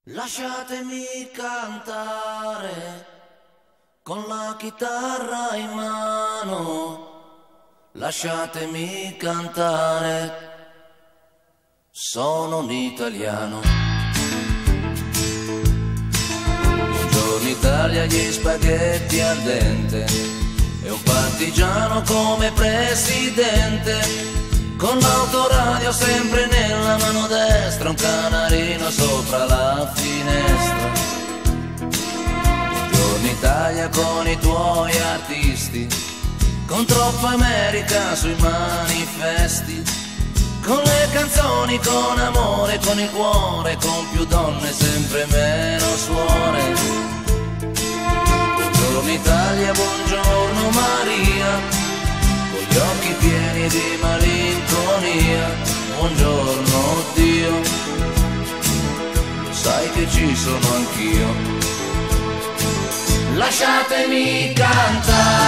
Lasciatemi cantare con la chitarra in mano, lasciatemi cantare, sono un italiano. Buongiorno Italia, gli spaghetti al dente e un partigiano come presidente, con l'autoradio sempre nella mano destra, un canarino sopra la finestra. Buongiorno Italia con i tuoi artisti, con troppa America sui manifesti, con le canzoni, con amore, con il cuore, con più donne, sempre meno suore. Buongiorno Italia, buongiorno Maria, con gli occhi pieni di malinconia. Buongiorno Dio, sai che ci sono anch'io. Lasciatemi cantare